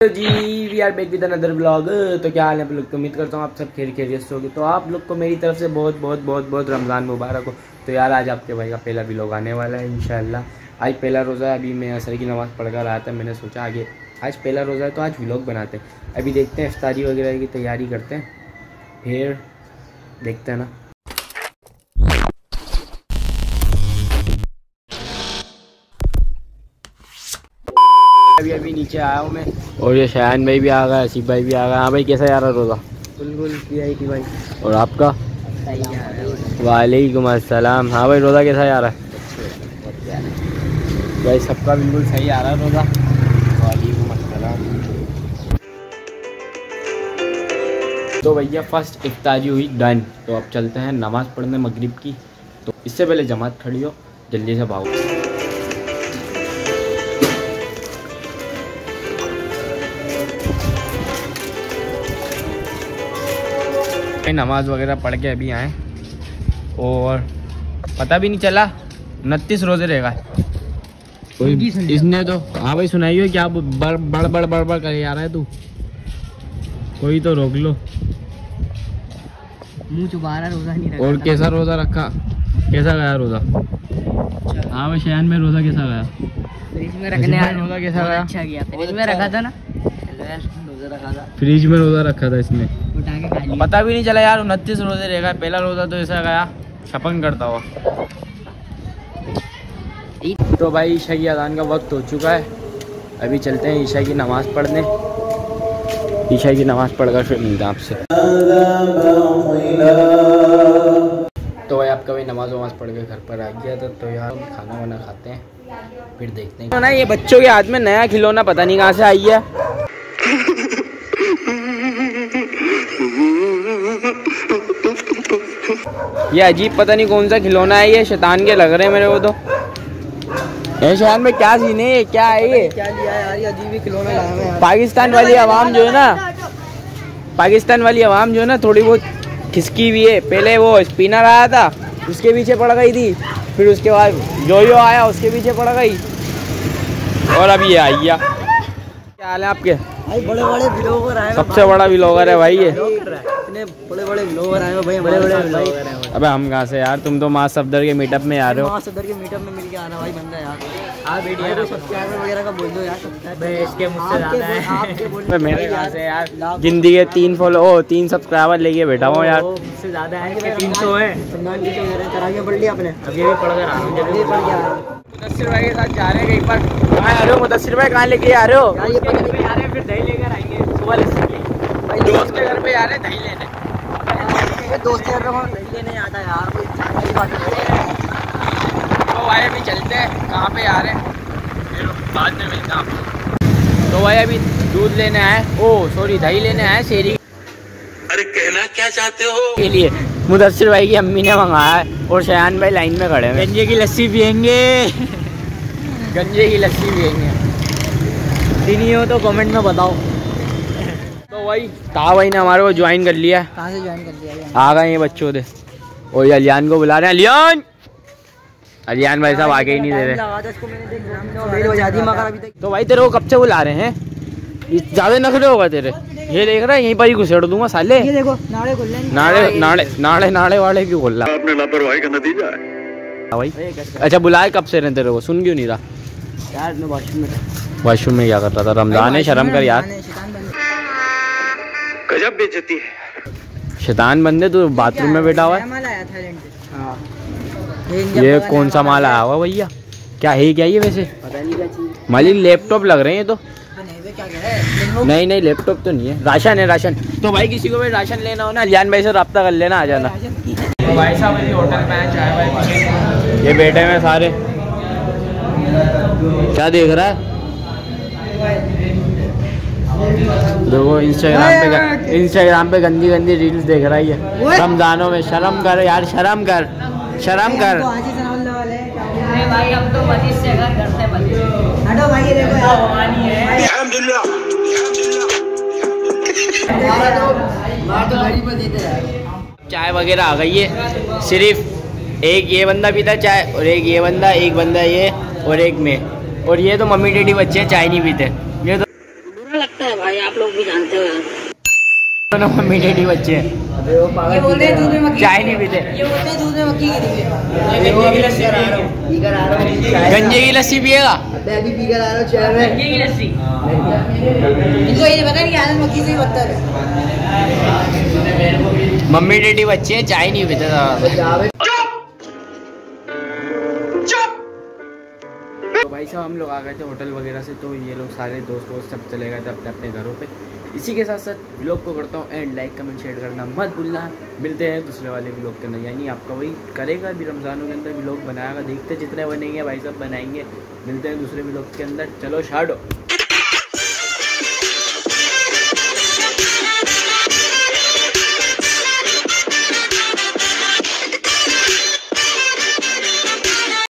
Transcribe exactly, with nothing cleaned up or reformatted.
Ji we are back with another blog. तो क्या हाल है आप लोग, तो उम्मीद करता हूँ आप सब खैर खैरियत से होगे। तो आप लोग को मेरी तरफ से बहुत बहुत बहुत बहुत रमज़ान मुबारक हो। तो यार आज आपके भाई का पहला व्लॉग आने वाला है इंशाल्लाह। आज पहला रोज़ा है, अभी मैं असर की नमाज़ पढ़कर आया था, मैंने सोचा आगे आज पहला रोज़ा है तो आज व्लॉग बनाते हैं। अभी देखते हैं इफ्तारी वगैरह की तैयारी करते हैं, फिर देखते हैं ना। अभी अभी नीचे आया हूँ मैं, और ये शायन भाई भी आ गया, आसिफ भाई भी आ गया। हाँ भाई कैसा जा रहा रोज़ा? बिल्कुल पी आई टी भाई। और आपका? वालेकुम अस्सलाम। हाँ भाई रोज़ा कैसा जा रहा है? भाई सबका बिल्कुल सही आ रहा है रोज़ा। वालेकुम अस्सलाम। तो भैया फर्स्ट इफ्तारी हुई डन, तो अब चलते हैं नमाज़ पढ़ने मगरिब की। तो इससे पहले जमात खड़ी हो, जल्दी से भागो। नमाज वगैरह पढ़ के अभी आए और पता भी नहीं चला उनतीस रोजे रहेगा कोई इसने तो। हाँ भाई सुनाइए क्या बड़ बड़ बड़ बड़ बड़ कर आ रहा है तू, कोई तो रोक लो। मुंह चुबा रहा, रोजा नहीं रखा। और कैसा रोजा रखा, कैसा गया रोजा? हाँ भाई शहन में रोजा कैसा गया? फ्रिज में रखने आया रोजा कैसा गया? अच्छा गया, फ्रिज में रखा था ना, फ्रिज में रोजा रखा था इसने, उठा के खा लिया। पता भी नहीं चला यार उनतीस रोजे रहेगा। पहला रोजा तो ऐसा गया छपन करता हुआ। तो भाई ईशा की अज़ान का वक्त हो चुका है, अभी चलते हैं ईशा की नमाज़ पढ़ने। ईशा की नमाज़ पढ़कर फिर मिलते हैं आपसे। तो भाई आपका भाई नमाज वमाज़ पढ़ के घर पर आ गया था, तो यार खाना वाना खाते हैं फिर देखते हैं। तो ना ये बच्चों के हाथ में नया खिलौना पता नहीं कहाँ से आई है। ये अजीब पता नहीं कौन सा खिलौना है, ये शैतान के लग रहे हैं मेरे को। तो ये शहर में क्या सीन है, क्या है ये? क्या लिया यार, ये अजीब ही खिलौना लाया है यार। पाकिस्तान वाली आवाम जो है ना, पाकिस्तान वाली आवाम जो है ना थोड़ी बहुत खिसकी हुई है। पहले वो स्पिनर आया था उसके पीछे पड़ गई थी, फिर उसके बाद जो यो आया उसके पीछे पड़ गई, और अब ये आई है। क्या हाल है आपके? भाई बड़े बड़े व्लॉगर आए, सबसे बड़ा व्लॉगर है भाई ये। इतने बड़े बड़े व्लॉगर आए भाई, बड़े बड़े व्लॉगर हैं। अबे हम कहाँ से यार, तुम तो माँ सफदर के मीटअप में आ रहे हो। माँ सफदर के मीटअप में मिलके आना भाई, बंदा यार। हाँ बेटी यार, सब्सक्राइबर वगैरह का बोल दो यार। भाई इसके मुझसे ज्यादा है, आपके बोल मेरे कहाँ से यार, गिनती के तीन फॉलो ओ तीन सब्सक्राइबर लेके बैठा हूँ यार। मुझसे ज्यादा है, इसके तीन सौ है। सलमान की तो करा के पढ़ लिया आपने? अभी भी पढ़ कर आ रहा हूँ, जल्दी पढ़ गया। मुदस्सिर भाई के साथ जा रहे हैं कहीं पर। कहाँ आ रहे हो मुदस्सिर भाई, कहाँ लेके आ रहे हो? यार ये पता नहीं आ रहे, फिर दही लेकर आएंगे सुबह भाई। दोस्त के घर पे आ रहे हैं दही लेने। दोस्त यार दही लेने आता है यार, कोई बात नहीं। तो भाई अभी चलते हैं, कहाँ पे आ रहे हैं फिर बाद में मिलता हूँ। तो भाई अभी दूध लेने आए, ओ सॉरी दही लेने आए शेरी। अरे कहना क्या चाहते हो? के लिए मुदस्सिर भाई की अम्मी ने मंगाया है, और शयान भाई लाइन में खड़े हैं। गंजे की लस्सी पियेंगे, गंजे की लस्सी पियेंगे। पीनी हो तो कमेंट में बताओ। तो भाई कहा भाई ने हमारे को ज्वाइन कर लिया है। कहाँ से ज्वाइन कर लिया? आ गए ये बच्चों दे, और ये अलियान को बुला रहे हैं। अलियान अलियान भाई साहब आगे ही नहीं दे रहे। तो भाई तेरे को कब से बुला रहे हैं, ज्यादा नखरे होगा तेरे। ये देख रहा है यहीं पर ही घुसेड़ दूंगा साले। ये देखो नाड़े खुल रहे हैं। नाड़े नाड़े नाड़े नाड़े वाले क्यों खोल रहा? आपने लापरवाही का नतीजा है भाई। अच्छा बुलाए कब से रहे तेरे को, सुन क्यों नहीं रहा यार? मैं वॉशरूम में था। वॉशरूम में क्या कर रहा था? रमजान है, शर्म कर यार। गजब बेइज्जती है। शैतान बंदे तू बाथरूम में बैठा हुआ है। माल आया था, ये कौन सा माल आया हुआ भैया? क्या है क्या ये वैसे? पता नहीं क्या चीज। मालिक लैपटॉप लग रहे हैं ये तो। क्या कह रहा है? नहीं नहीं लैपटॉप तो नहीं है, राशन है राशन। तो भाई किसी को भी राशन लेना हो ना अलियान भाई से रब्ता कर लेना, आ जाना। तो भाई साहब अभी होटल में आए, चाय भाई ये बैठे में सारे। क्या देख रहा है? देखो इंस्टाग्राम पे इंस्टाग्राम पे गंदी गंदी रील्स देख रहा है। रमजानों में शर्म कर यार, शर्म कर शर्म कर। भाई हम तो मस्जिद से घर घर से मस्जिद। हटो भाई, ये देखो यार भवानी है। अल्हम्दुलिल्लाह। चाय वगैरह आ गई है, सिर्फ एक ये बंदा पीता चाय, और एक ये बंदा, एक बंदा ये, और एक मैं। और ये तो मम्मी डैडी बच्चे चाय नहीं पीते। ये तो बुरा लगता है है भाई, आप लोग भी जानते हो यार। मम्मी डैडी बच्चे ये बोलते हैं दूध में मक्खी, चाय नहीं पीते, ये बोलते हैं दूध में मक्खी गिरी है। गंजे की लस्सी पिएगा। अभी पी कर आ रहा हूँ चाय में, गंजे की लस्सी। इनको ये पता नहीं आनंद मक्खी से ही बनता है। मम्मी डैडी बच्चे चाय नहीं पीते। तो भाई साहब हम लोग आ गए थे होटल वगैरह से, तो ये लोग सारे दोस्त वोस्त सब चले गए थे अपने अपने घरों पे। इसी के साथ साथ व्लॉग को करता हूँ एंड, लाइक कमेंट शेयर करना मत भूलना। मिलते हैं दूसरे वाले व्लॉग के अंदर, यानी आपका वही करेगा अभी रमज़ानों के अंदर व्लॉग बनाएगा, देखते जितने बनेंगे भाई साहब बनाएंगे। मिलते हैं दूसरे व्लॉग के अंदर, चलो शाडो।